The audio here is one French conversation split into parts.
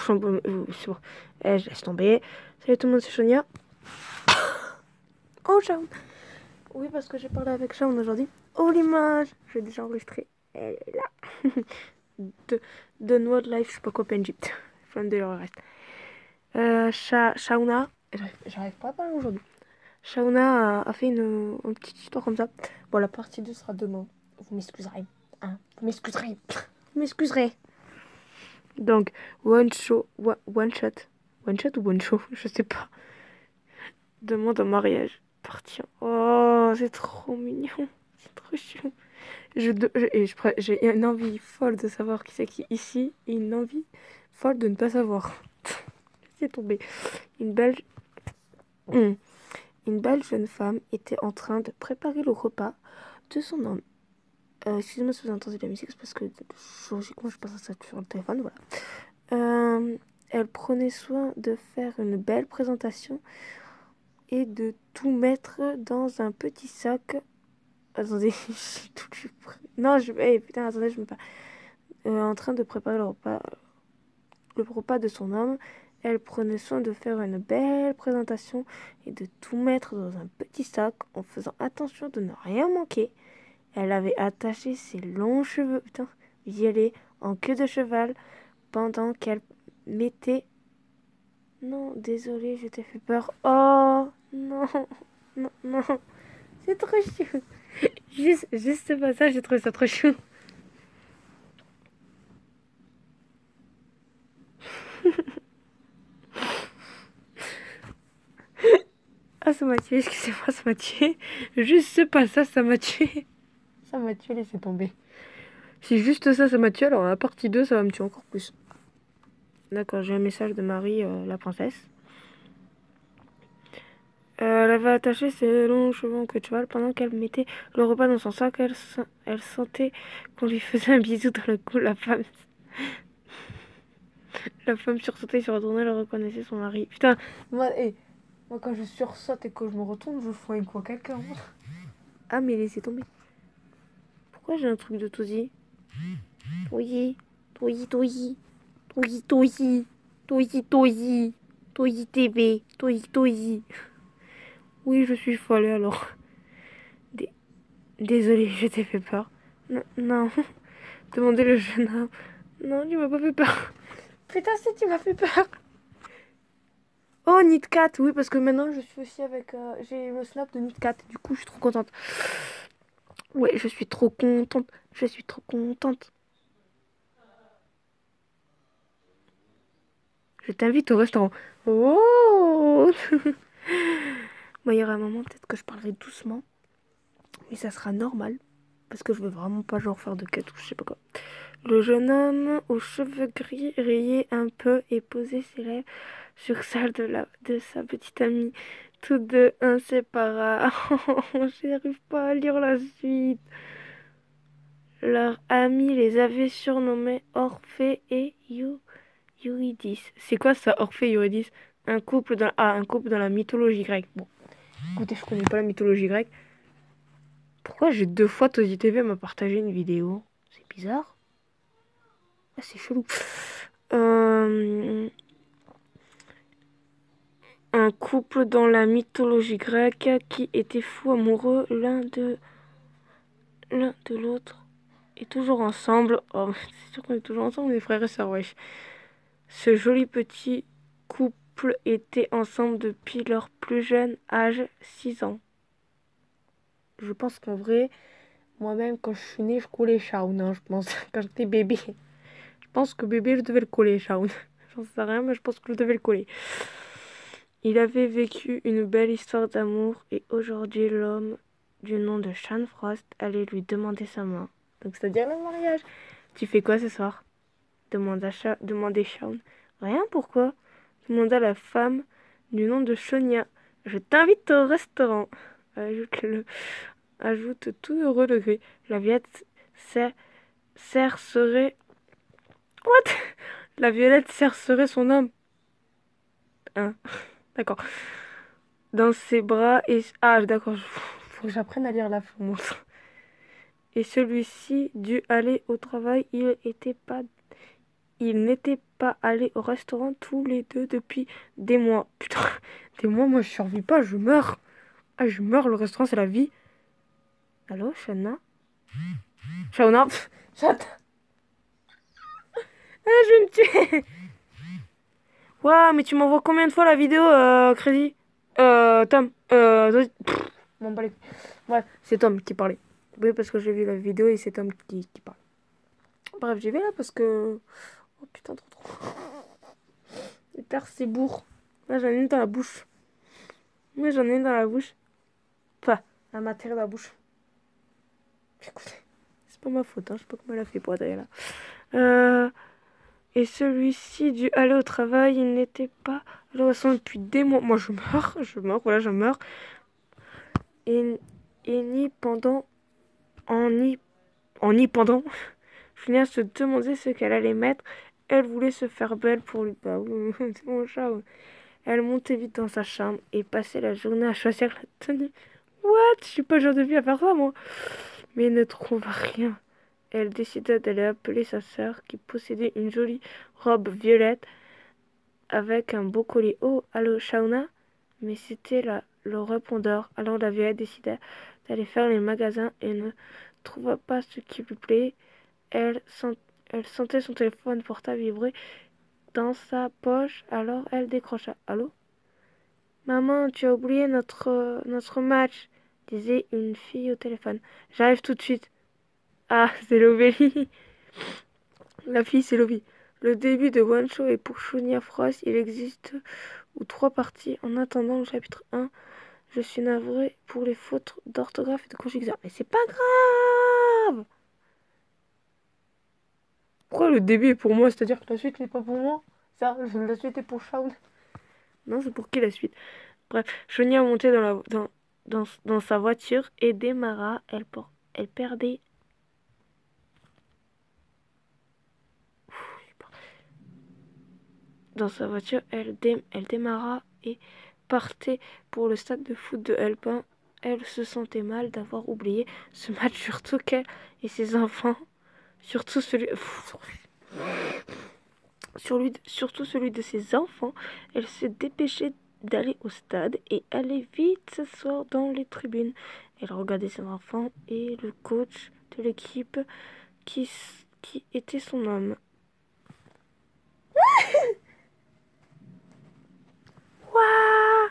c'est bon. Je laisse tomber. Salut tout le monde, c'est Sonia. Oh, Shaun. Oui, parce que j'ai parlé avec Shaun aujourd'hui. Oh, l'image. J'ai déjà enregistré. Elle est là. de Noix de Life, je sais pas quoi, PNJ. Flamme de leur reste. Shauna. J'arrive pas à parler aujourd'hui. Shauna a fait une petite histoire comme ça. Bon, la partie 2 sera demain. Vous m'excuserez. Hein, vous m'excuserez. Vous m'excuserez. Donc, one shot ou one show, je sais pas. Demande en mariage. Partir. Oh, c'est trop mignon. C'est trop chou. J'ai une envie folle de savoir qui c'est qui ici et une envie folle de ne pas savoir. C'est tombé. Une belle, une belle jeune femme était en train de préparer le repas de son homme. Excusez-moi si vous entendez de la musique, c'est parce que logiquement je passe à ça sur le téléphone, voilà. Elle prenait soin de faire une belle présentation et de tout mettre dans un petit sac. Attendez, j'ai tout prêt. Non, putain, attendez, je me pas. En train de préparer le repas de son homme, elle prenait soin de faire une belle présentation et de tout mettre dans un petit sac en faisant attention de ne rien manquer. Elle avait attaché ses longs cheveux, violet en queue de cheval pendant qu'elle mettait... Non, désolé, je t'ai fait peur. Oh, non, non, non. C'est trop chou. Juste ce passage, j'ai trouvé ça trop chou. Ah, ça m'a tué, excusez-moi, ça m'a tué. Juste ce passage, ça m'a tué. Ça m'a tué, laissez tomber. Si juste ça, ça m'a tué, alors la partie 2, ça va me tuer encore plus. D'accord, j'ai un message de Marie, la princesse. Elle avait attaché ses longs cheveux en queue de cheval pendant qu'elle mettait le repas dans son sac. Elle sentait qu'on lui faisait un bisou dans le cou. La femme sursautait, se retournait, elle reconnaissait son mari. Putain, moi quand je sursaute et que je me retourne, je fous une quoi quelqu'un. Ah, mais laissez tomber. Pourquoi j'ai un truc de Tozy? Toyi, Toyi, Toyi, Toyi, Toyi, Toyi, Toyi, Toyi TV, Toyi, Toyi. Oui, je suis folle alors. Désolée, je t'ai fait peur. Non, non. Demandez le jeune homme. Non, tu m'as pas fait peur. Putain, si tu m'as fait peur. Oh, Nitcat, oui, parce que maintenant je suis aussi avec... j'ai le snap de Nitcat, du coup je suis trop contente. Ouais, je suis trop contente. Je suis trop contente. Je t'invite au restaurant. Oh. Bon, il y aura un moment peut-être que je parlerai doucement. Mais ça sera normal. Parce que je veux vraiment pas genre faire de quête ou je sais pas quoi. Le jeune homme aux cheveux gris riait un peu et posait ses lèvres sur celle de sa petite amie. Tous deux inséparables. J'y arrive pas à lire la suite. Leur ami les avait surnommés Orphée et Eurydice. C'est quoi ça, Orphée et Eurydice? Un couple dans la mythologie grecque. Bon, écoutez, je connais pas la mythologie grecque. Pourquoi j'ai 2 fois Tozy TV m'a partagé une vidéo? C'est bizarre. Ah, c'est chelou. Un couple dans la mythologie grecque qui était fou amoureux l'un de l'autre et toujours ensemble. Oh, c'est sûr qu'on est toujours ensemble, les frères et sœurs, wesh. Ce joli petit couple était ensemble depuis leur plus jeune âge, 6 ans. Je pense qu'en vrai, moi-même, quand je suis née, je collais Shaun, hein, je pense, quand j'étais bébé. Je pense que bébé, je devais le coller, Shaun. J'en sais rien, mais je pense que je devais le coller. Il avait vécu une belle histoire d'amour et aujourd'hui, l'homme du nom de Sean Frost allait lui demander sa main. Donc, c'est-à-dire le mariage. Tu fais quoi ce soir? Demandait Shaun. Rien, pourquoi? Demanda la femme du nom de Sonia. Je t'invite au restaurant. Ajoute tout heureux le gris. La Violette sercerait... What? La Violette sercerait son homme. Hein? D'accord. Dans ses bras et... Ah, d'accord. Faut que j'apprenne à lire la montre. Et celui-ci dut aller au travail. Il était pas... Ils n'étaient pas allés au restaurant tous les deux depuis des mois. Putain, des mois, moi je survis pas, je meurs. Ah, je meurs, le restaurant c'est la vie. Allô, Shana? Shauna? Chat. Ah, je vais me tuer. Ouais, mais tu m'envoies combien de fois la vidéo, Crédit? Tom. M'en bats les couilles. Ouais, c'est Tom qui parlait. Oui, parce que j'ai vu la vidéo et c'est Tom qui parle. Bref, j'y vais là parce que... Oh putain, trop. Les terres, c'est bourre. Là, j'en ai une dans la bouche. Moi, j'en ai une dans la bouche. Enfin, elle m'a tiré la bouche. Écoutez, c'est pas ma faute, hein. Je sais pas comment elle a fait pour aller là. Et celui-ci dû aller au travail, il n'était pas allé au restaurant depuis des mois. Moi, voilà, je meurs. Et, et ni pendant, en y pendant, Julien se demandait ce qu'elle allait mettre. Elle voulait se faire belle pour lui. Bah oui, c'est mon chat. Ouais. Elle montait vite dans sa chambre et passait la journée à choisir la tenue. What? Je suis pas le genre de fille à faire ça, moi. Mais elle ne trouva rien. Elle décida d'aller appeler sa sœur qui possédait une jolie robe violette avec un beau collier. Oh, allô, Shauna? Mais c'était là le répondeur. Alors la vieille décida d'aller faire les magasins et ne trouva pas ce qui lui plaît. Elle, sent- Elle sentait son téléphone portable vibrer dans sa poche, alors elle décrocha. Allô? Maman, tu as oublié notre match, disait une fille au téléphone. J'arrive tout de suite. Ah, c'est Lovélie. La fille, c'est Lovie. Le début de One Show est pour Shunya Frost. Il existe ou 3 parties. En attendant le chapitre 1, je suis navrée pour les fautes d'orthographe et de conjugaison. Mais c'est pas grave! Pourquoi le début est pour moi? C'est-à-dire que la suite n'est pas pour moi? Ça, la suite est pour Shaun. Non, c'est pour qui la suite? Bref, Shunya montait dans sa voiture et démarra. Elle perdait. Dans sa voiture, elle démarra et partait pour le stade de foot de Helpin. Elle se sentait mal d'avoir oublié ce match, surtout qu'elle et ses enfants, surtout surtout celui de ses enfants. Elle se dépêchait d'aller au stade et allait vite s'asseoir dans les tribunes. Elle regardait ses enfants et le coach de l'équipe qui, qui était son homme. Waouh!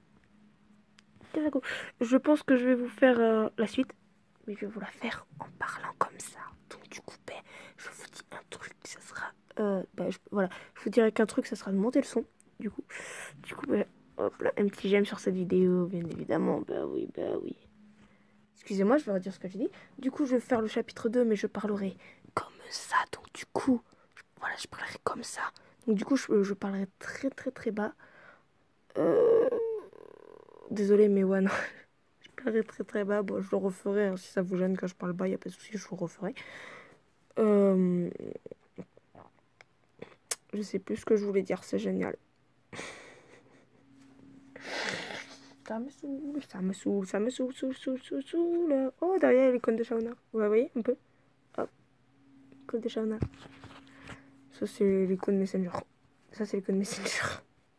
Je pense que je vais vous faire la suite, mais je vais vous la faire en parlant comme ça. Donc du coup, ben, je vous dis un truc, ça sera... voilà, je vous dirai qu'un truc, ça sera de monter le son. Du coup, ben, hop là, un petit j'aime sur cette vidéo, bien évidemment. Bah oui, bah oui. Excusez-moi, je vais redire ce que j'ai dit. Du coup, je vais faire le chapitre 2, mais je parlerai comme ça. Donc du coup, voilà, je parlerai comme ça. Donc du coup, je parlerai très très très bas. Euh... Désolée, mais ouais, non. Je parlerai très très bas. Bon, je le referai. Hein, si ça vous gêne quand je parle bas, il n'y a pas de souci, je vous referai. Euh... Je sais plus ce que je voulais dire, c'est génial. Ça me saoule. Oh, derrière l'icône de Shauna. Vous la voyez un peu? Hop, l'icône de Shauna. Ça, c'est l'icône Messenger. Ça, c'est l'icône Messenger.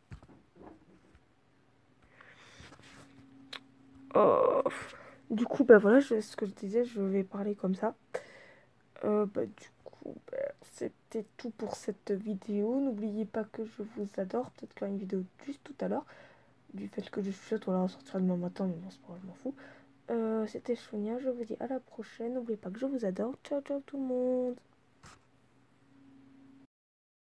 Oh. Du coup, bah voilà, ce que je disais, je vais parler comme ça. Du coup, c'était tout pour cette vidéo. N'oubliez pas que je vous adore. Peut-être qu'il y aura une vidéo juste tout à l'heure. Du fait que je suis chouette, voilà, on sortira demain matin, mais bon, c'est pas grave, je m'en fous. C'était Sonia, je vous dis à la prochaine. N'oubliez pas que je vous adore. Ciao, ciao tout le monde.